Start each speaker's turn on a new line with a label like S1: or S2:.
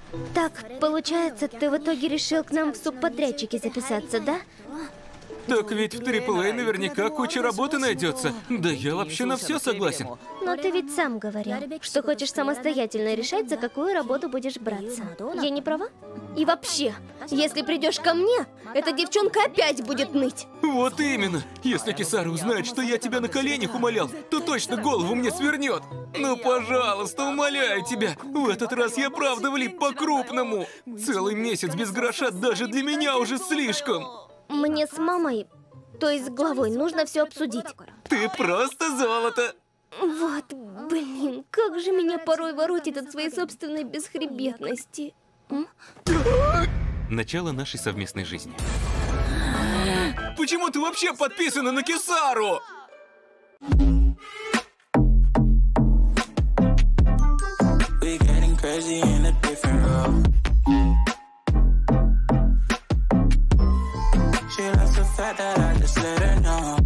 S1: Так, получается, ты в итоге решил к нам в субподрядчики записаться, да?
S2: Так ведь в AAA наверняка куча работы найдется. Да я вообще на все согласен.
S1: Но ты ведь сам говорил, что хочешь самостоятельно решать, за какую работу будешь браться. Я не права? И вообще, если придешь ко мне, эта девчонка опять будет ныть.
S2: Вот именно. Если Кисара узнает, что я тебя на коленях умолял, то точно голову мне свернет. Ну, пожалуйста, умоляю тебя. В этот раз я правда влип по-крупному. Целый месяц без гроша даже для меня уже слишком.
S1: Мне с мамой, то есть с главой, нужно все обсудить.
S2: Ты просто золото.
S1: Вот, блин, как же меня порой воротит от своей собственной бесхребетности.
S2: Начало нашей совместной жизни. Почему ты вообще подписана на Кисару?
S3: She likes the fact that I just let her know.